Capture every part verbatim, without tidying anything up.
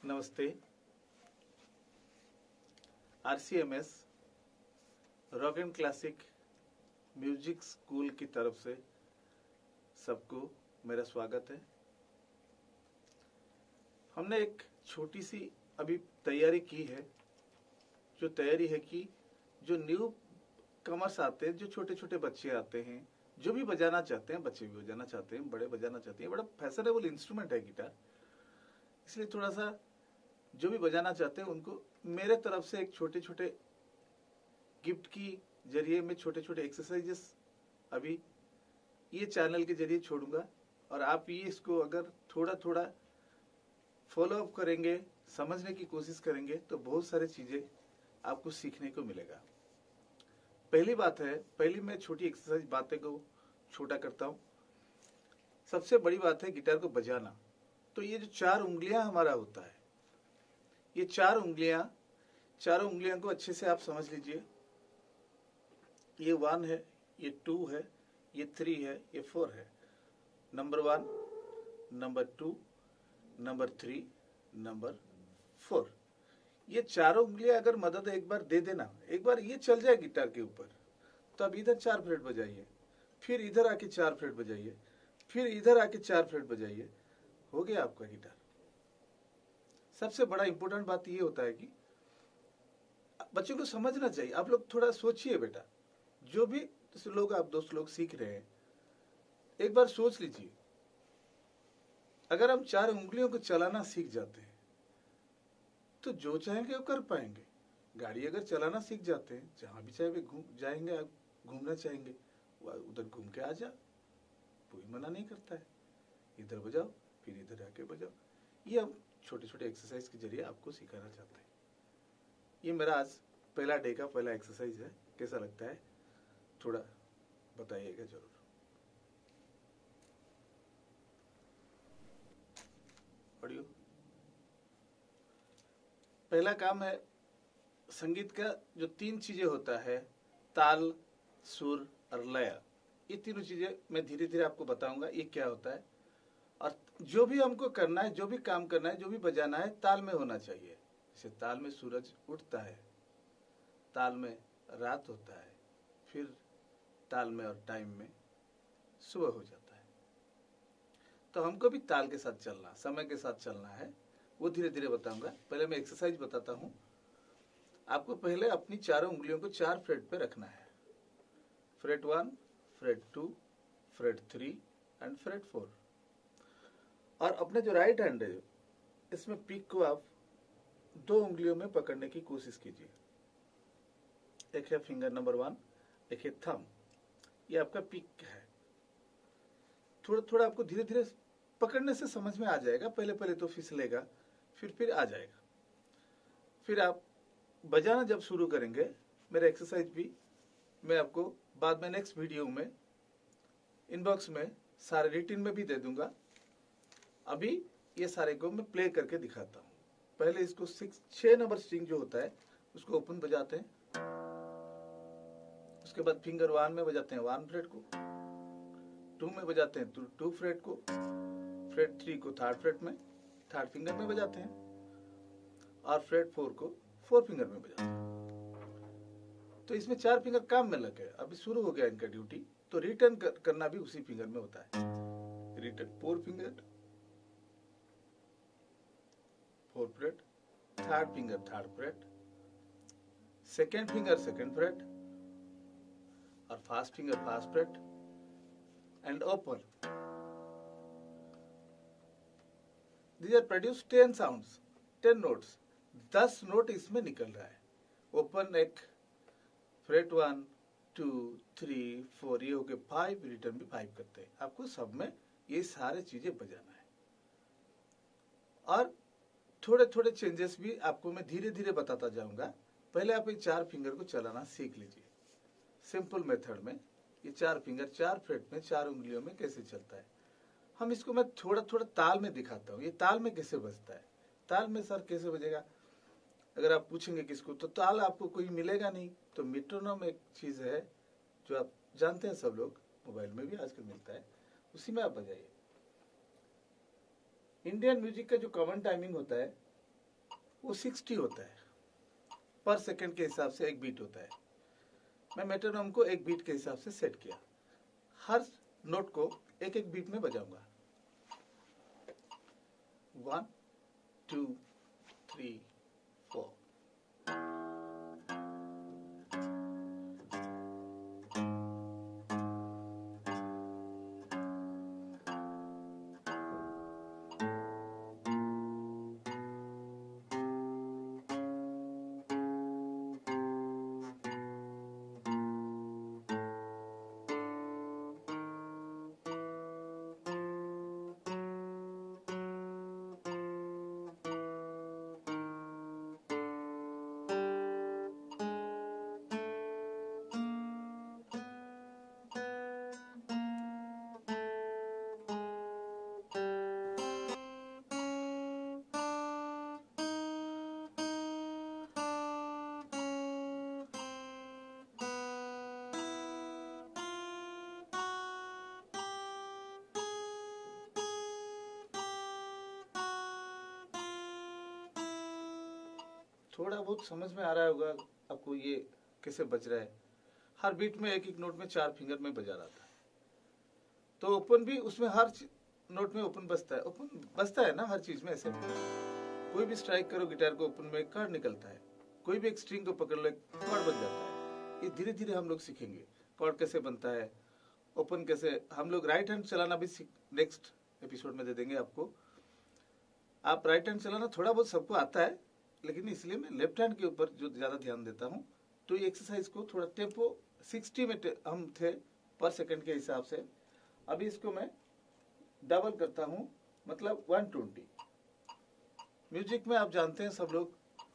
नमस्ते। RCMS rock and classic music school की तरफ से सबको मेरा स्वागत है। हमने एक छोटी सी अभी तैयारी की है, जो तैयारी है कि जो न्यू कमर्स आते हैं, जो छोटे छोटे बच्चे आते हैं, जो भी बजाना चाहते हैं, बच्चे भी बजाना चाहते हैं, बड़े बजाना चाहते हैं, बड़ा फैशनेबल इंस्ट्रूमेंट है गिटार, इसलिए थोड़ा सा जो भी बजाना चाहते हैं उनको मेरे तरफ से एक छोटे छोटे गिफ्ट की जरिए में छोटे छोटे एक्सरसाइजेस अभी ये चैनल के जरिए छोड़ूंगा, और आप ये इसको अगर थोड़ा थोड़ा फॉलो अप करेंगे, समझने की कोशिश करेंगे, तो बहुत सारी चीजें आपको सीखने को मिलेगा। पहली बात है, पहली मैं छोटी एक्सरसाइज बातें को छोटा करता हूँ। सबसे बड़ी बात है गिटार को बजाना। तो ये जो चार उंगलियां हमारा होता है, ये चार उंगलियां चारों उंगलियों को अच्छे से आप समझ लीजिए। ये वन है, ये टू है, ये थ्री है, ये फोर है। Number one, number two, number three, number four. ये चारों उंगलियां अगर मदद एक बार दे देना, एक बार ये चल जाए गिटार के ऊपर, तो अब इधर चार फ्रेट बजाइए, फिर इधर आके चार फ्रेट बजाइए, फिर इधर आके चार फ्रेट बजाइए, हो गया आपका गिटार। सबसे बड़ा इंपॉर्टेंट बात ये होता है कि बच्चों को समझना चाहिए। आप लोग थोड़ा सोचिए बेटा, जो भी लोग आप दोस्त लोग सीख रहे हैं, एक बार सोच लीजिए, अगर हम चार उंगलियों को चलाना सीख जाते हैं तो जो चाहेंगे वो कर पाएंगे। गाड़ी अगर चलाना सीख जाते हैं, जहां भी चाहे घूम जाएंगे, आप घूमना चाहेंगे उधर घूम के आ जा, कोई मना नहीं करता है। इधर बजाओ, फिर इधर आके बजाओ। ये हम छोटे छोटे एक्सरसाइज के जरिए आपको सिखाना चाहते हैं। ये मेरा आज पहला डे का पहला एक्सरसाइज है। कैसा लगता है थोड़ा बताइएगा जरूर। ऑडियो पहला काम है संगीत का, जो तीन चीजें होता है, ताल, सुर और लय। ये तीनों चीजें मैं धीरे धीरे आपको बताऊंगा ये क्या होता है। और जो भी हमको करना है, जो भी काम करना है, जो भी बजाना है, ताल में होना चाहिए। जैसे ताल में सूरज उठता है, ताल में रात होता है, फिर ताल में और टाइम में सुबह हो जाता है। तो हमको भी ताल के साथ चलना, समय के साथ चलना है, वो धीरे धीरे बताऊंगा। पहले मैं एक्सरसाइज बताता हूं आपको। पहले अपनी चारों उंगलियों को चार फ्रेट पे रखना है। Fret one, fret two, fret three and fret four. और अपने जो राइट हैंड है, इसमें पिक को आप दो उंगलियों में पकड़ने की कोशिश कीजिए। एक है फिंगर नंबर वन, एक है थंब। ये आपका पिक है। थोड़ा थोड़ा आपको धीरे धीरे पकड़ने से समझ में आ जाएगा। पहले पहले तो फिसलेगा, फिर फिर आ जाएगा। फिर आप बजाना जब शुरू करेंगे, मेरा एक्सरसाइज भी मैं आपको बाद में नेक्स्ट वीडियो में इनबॉक्स में सारे रिटिन में भी दे दूंगा। अभी ये सारे को मैं प्ले करके दिखाता हूँ। पहले इसको सिक्स छह नंबर स्ट्रिंग जो होता है उसको ओपन बजाते हैं। उसके बाद फिंगर वन में बजाते हैं वन फ्रेट को, टू में बजाते हैं टू, टू फ्रेट को, फ्रेट थ्री को थर्ड फ्रेट में थर्ड फिंगर में बजाते हैं, और फ्रेट फोर को फोर फिंगर में बजाते हैं। तो इसमें चार फिंगर काम में लगे। अभी शुरू हो गया इनका ड्यूटी। तो रिटर्न कर, करना भी उसी फिंगर में होता है। Return four finger, four fret, third finger third fret, second finger second fret, और fast finger fast fret and open. These are produced ten sounds, ten notes, दस नोट इसमें निकल रहा है। ओपन एक, fret one, two, three, four, ये हो गए फाइव, रिटर्न भी फाइव करते हैं। आपको सब में ये सारे चीजें बजाना है। और थोड़े थोड़े चेंजेस भी आपको मैं धीरे धीरे बताता जाऊंगा। पहले आप ये चार फिंगर को चलाना सीख लीजिए। सिंपल मेथड में ये चार फिंगर चार फ्रेट में चार उंगलियों में कैसे चलता है, हम इसको मैं थोड़ा थोड़ा ताल में दिखाता हूँ। ये ताल में कैसे बजता है। ताल में सर कैसे बजेगा, अगर आप पूछेंगे किसको, तो ताल आपको कोई मिलेगा नहीं। तो मेट्रोनोम एक चीज है जो आप जानते हैं, सब लोग मोबाइल में भी आजकल मिलता है, उसी में आप बजाइए। इंडियन म्यूजिक का जो कॉमन टाइमिंग होता है वो साठ होता है, पर सेकंड के हिसाब से एक बीट होता है। मैं मेट्रोनोम को एक बीट के हिसाब से सेट किया, हर नोट को एक एक बीट में बजाऊंगा। One two three four. थोड़ा बहुत समझ में आ रहा होगा आपको ये कैसे बज रहा है। हर बीट में एक एक नोट में चार फिंगर में बजा रहा था। तो ओपन भी उसमें हर नोट में ओपन बजता है, ओपन बजता है ना हर चीज में। ऐसे कोई भी स्ट्राइक करो गिटार को, ओपन में कार्ड निकलता है। कोई भी एक स्ट्रिंग को पकड़ लो, कॉर्ड बन जाता है। ये धीरे धीरे हम लोग सीखेंगे कॉर्ड कैसे बनता है, ओपन कैसे। हम लोग राइट हैंड चलाना भी नेक्स्ट एपिसोड में दे देंगे आपको। आप राइट हैंड चलाना थोड़ा बहुत सबको आता है, लेकिन इसलिए मैं लेफ्ट हैंड के ऊपर जो ज्यादा ध्यान देता हूँ। तो ये एक्सरसाइज को थोड़ा टेम्पो साठ में हम थे पर सेकंड के हिसाब से। अभी इसको मैं डबल करता हूँ, मतलब एक सौ बीस। म्यूजिक में आप जानते हैं सब लोग,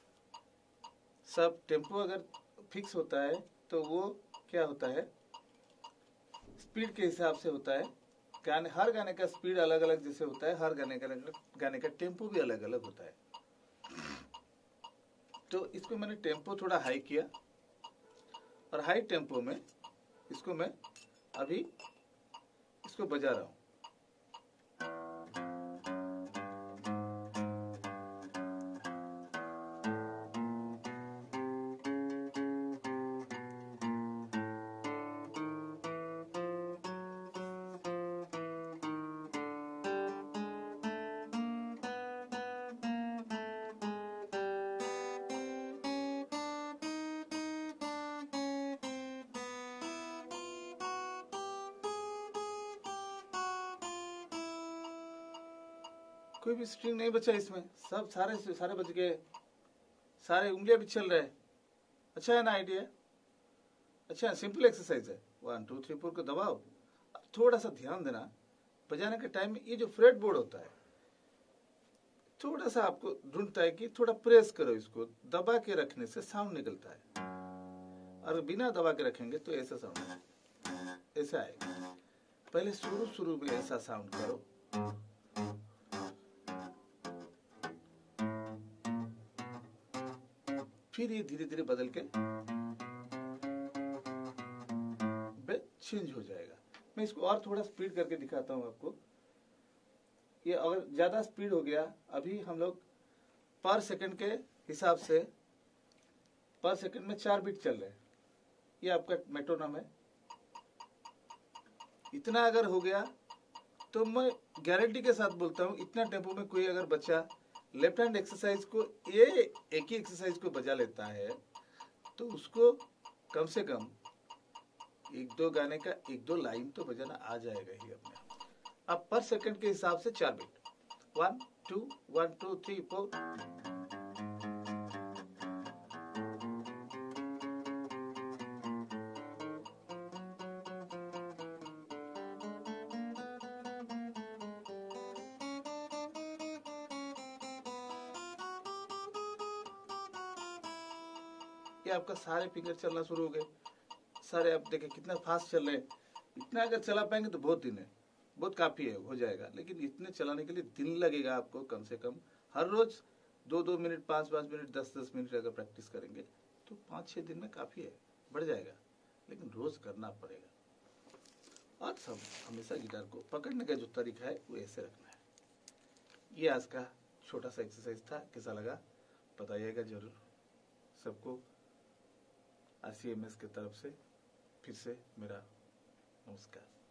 सब टेम्पो अगर फिक्स होता है तो वो क्या होता है, स्पीड के हिसाब से होता है। गाने, हर गाने का स्पीड अलग अलग जैसे होता है, हर गाने का गाने का टेम्पो भी अलग अलग होता है। तो इसको मैंने टेम्पो थोड़ा हाई किया, और हाई टेम्पो में इसको मैं अभी इसको बजा रहा हूँ। कोई भी स्ट्रिंग नहीं बचा इसमें, सब सारे सारे बज गए, सारे उंगलियां भी चल रहे हैं। अच्छा है ना आइडिया? अच्छा, सिंपल एक्सरसाइज है। वन टू थ्री फोर को दबाओ। अब थोड़ा सा ध्यान देना बजाने के टाइम में, ये जो फ्रेट बोर्ड होता है थोड़ा सा आपको ढूंढता है कि थोड़ा प्रेस करो, इसको दबा के रखने से साउंड निकलता है, और बिना दबा के रखेंगे तो ऐसा साउंड ऐसा आएगा। पहले शुरू शुरू में ऐसा साउंड करो, फिर ये धीरे धीरे बदल के चेंज हो जाएगा। मैं इसको और थोड़ा स्पीड करके दिखाता हूं आपको। ये अगर ज्यादा स्पीड हो गया, अभी हम लोग पर सेकंड के हिसाब से पर सेकंड में चार बीट चल रहे हैं। ये आपका मेट्रोनोम है। इतना अगर हो गया तो मैं गारंटी के साथ बोलता हूं, इतना टेम्पो में कोई अगर बच्चा लेफ्ट हैंड एक्सरसाइज को, ये एक ही एक्सरसाइज को बजा लेता है, तो उसको कम से कम एक दो गाने का एक दो लाइन तो बजाना आ जाएगा ही अपने आप। अब पर सेकंड के हिसाब से चार beat, one two one two three four. ये आपका सारे फिंगर चलना शुरू हो गए, सारे। आप देखें कितना फास्ट चल रहे हैं। इतना अगर चला पाएंगे तो बहुत दिन है, बहुत काफी है, हो जाएगा। लेकिन इतने चलाने के लिए दिन लगेगा आपको कम से कम। हर रोज दो दो मिनट, पाँच पाँच मिनट, दस दस मिनट अगर प्रैक्टिस करेंगे तो पाँच छः दिन में काफी है, बढ़ जाएगा। लेकिन रोज करना पड़ेगा। और सब हमेशा गिटार को पकड़ने का जो तरीका है वो ऐसे रखना है। ये आज का छोटा सा एक्सरसाइज था। कैसा लगा बताइएगा जरूर सबको। आर सी एम एस की तरफ से फिर से मेरा नमस्कार।